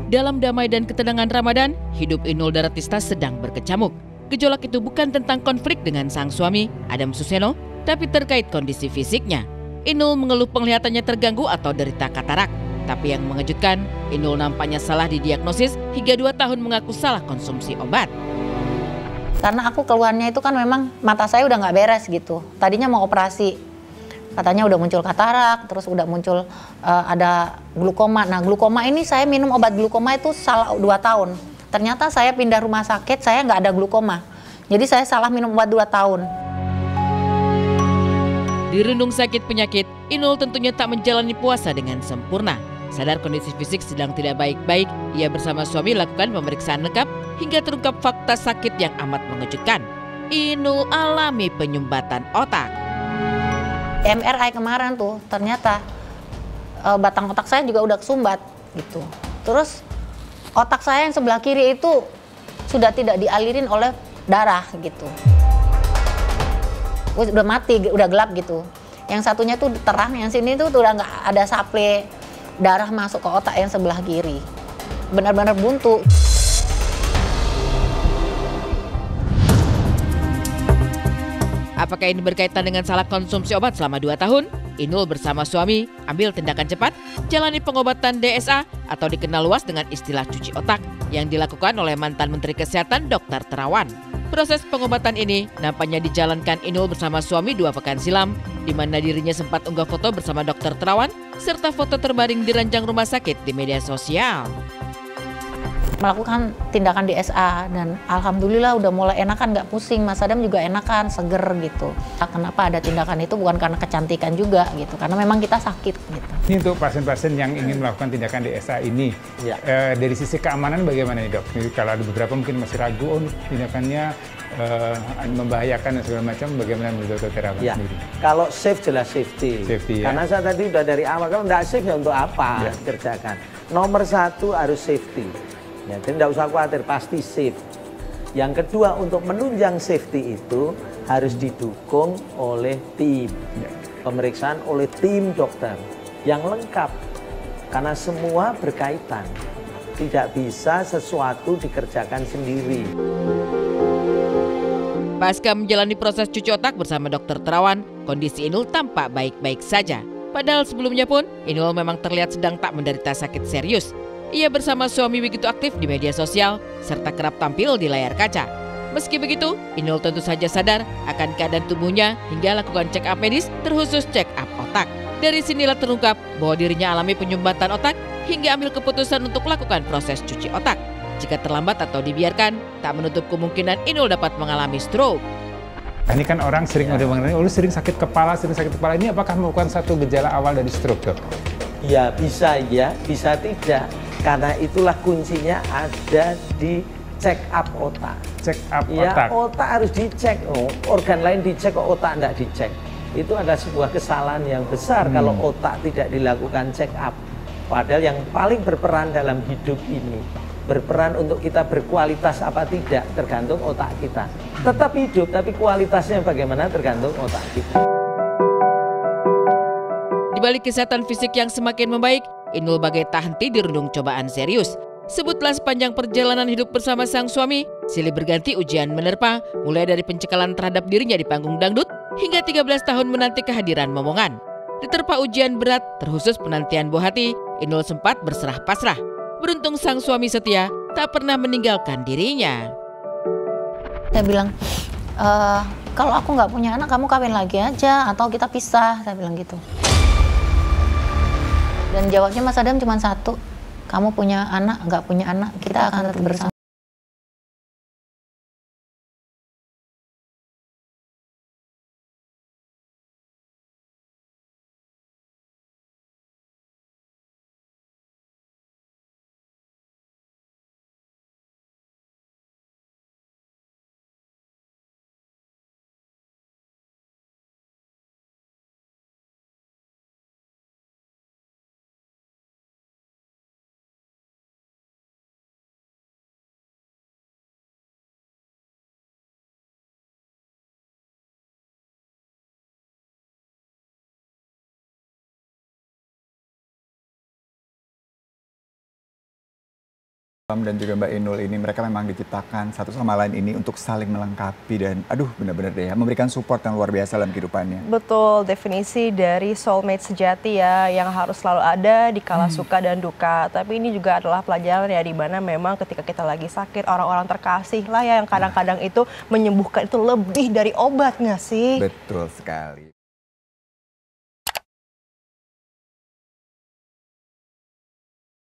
Dalam damai dan ketenangan Ramadan, hidup Inul Daratista sedang berkecamuk. Gejolak itu bukan tentang konflik dengan sang suami, Adam Suseno, tapi terkait kondisi fisiknya. Inul mengeluh penglihatannya terganggu atau derita katarak. Tapi yang mengejutkan, Inul nampaknya salah didiagnosis hingga 2 tahun mengaku salah konsumsi obat. Karena aku keluhannya itu kan memang mata saya udah nggak beres gitu. Tadinya mau operasi, katanya udah muncul katarak, terus udah muncul ada glukoma. Nah glukoma ini saya minum obat glukoma itu salah 2 tahun. Ternyata saya pindah rumah sakit, saya nggak ada glukoma. Jadi saya salah minum obat 2 tahun. Dirundung sakit penyakit, Inul tentunya tak menjalani puasa dengan sempurna. Sadar kondisi fisik sedang tidak baik-baik, ia bersama suami lakukan pemeriksaan lengkap hingga terungkap fakta sakit yang amat mengejutkan. Inul alami penyumbatan otak. MRI kemarin tuh ternyata batang otak saya juga udah kesumbat gitu. Terus otak saya yang sebelah kiri itu sudah tidak dialirin oleh darah gitu. Udah mati, udah gelap gitu. Yang satunya tuh terang, yang sini tuh udah nggak ada suplai darah masuk ke otak yang sebelah kiri. Benar-benar buntu. Apakah ini berkaitan dengan salah konsumsi obat selama 2 tahun? Inul bersama suami ambil tindakan cepat, jalani pengobatan DSA atau dikenal luas dengan istilah cuci otak yang dilakukan oleh mantan Menteri Kesehatan Dr. Terawan. Proses pengobatan ini nampaknya dijalankan Inul bersama suami 2 pekan silam, di mana dirinya sempat unggah foto bersama Dr. Terawan serta foto terbaring di ranjang rumah sakit di media sosial. Melakukan tindakan DSA dan alhamdulillah udah mulai enakan, nggak pusing. Mas Adam juga enakan, seger gitu. Kenapa ada tindakan itu bukan karena kecantikan juga gitu, karena memang kita sakit gitu. Ini untuk pasien-pasien yang ingin melakukan tindakan DSA ini, ya. Dari sisi keamanan bagaimana nih dok? Jadi, kalau ada beberapa mungkin masih ragu, tindakannya membahayakan dan segala macam, bagaimana menurut dokter Terawan sendiri? Kalau safe jelas safety ya? Karena saya tadi udah dari awal, kalau nggak safe ya untuk apa kerjakan? Nomor 1 harus safety. Ya, jadi tidak usah khawatir, pasti safe. Yang kedua, untuk menunjang safety itu harus didukung oleh tim. Pemeriksaan oleh tim dokter yang lengkap. Karena semua berkaitan. Tidak bisa sesuatu dikerjakan sendiri. Pasca menjalani proses cuci otak bersama Dr. Terawan, kondisi Inul tampak baik-baik saja. Padahal sebelumnya pun, Inul memang terlihat sedang tak menderita sakit serius. Ia bersama suami begitu aktif di media sosial, serta kerap tampil di layar kaca. Meski begitu, Inul tentu saja sadar akan keadaan tubuhnya hingga lakukan check up medis, terkhusus check up otak. Dari sinilah terungkap bahwa dirinya alami penyumbatan otak hingga ambil keputusan untuk melakukan proses cuci otak. Jika terlambat atau dibiarkan, tak menutup kemungkinan Inul dapat mengalami stroke. Ini kan orang sering udah mengenai, sering sakit kepala. Ini apakah merupakan satu gejala awal dari stroke dok? Ya, bisa tidak. Karena itulah kuncinya ada di check up otak. Check up ya, otak. Otak harus dicek. Organ lain dicek, otak tidak dicek. Itu adalah sebuah kesalahan yang besar kalau otak tidak dilakukan check up. Padahal yang paling berperan dalam hidup ini, berperan untuk kita berkualitas apa tidak, tergantung otak kita. Tetap hidup, tapi kualitasnya bagaimana tergantung otak kita. Di balik kesehatan fisik yang semakin membaik, Inul bagai tak henti dirundung cobaan serius. Sebutlah sepanjang perjalanan hidup bersama sang suami, silih berganti ujian menerpa, mulai dari pencekalan terhadap dirinya di panggung dangdut, hingga 13 tahun menanti kehadiran momongan. Diterpa ujian berat, terkhusus penantian buah hati, Inul sempat berserah pasrah. Beruntung sang suami setia tak pernah meninggalkan dirinya. Saya bilang, kalau aku nggak punya anak, kamu kawin lagi aja, atau kita pisah, saya bilang gitu. Dan jawabnya Mas Adam cuma satu, kamu punya anak, nggak punya anak, kita akan tetap bersama. Dan juga Mbak Inul ini, mereka memang diciptakan satu sama lain ini untuk saling melengkapi dan aduh benar-benar deh ya, memberikan support yang luar biasa dalam kehidupannya. Betul, definisi dari soulmate sejati ya, yang harus selalu ada di kala suka dan duka. Tapi ini juga adalah pelajaran ya, di mana memang ketika kita lagi sakit, orang-orang terkasih lah ya yang kadang-kadang itu menyembuhkan itu lebih dari obat nggak sih? Betul sekali.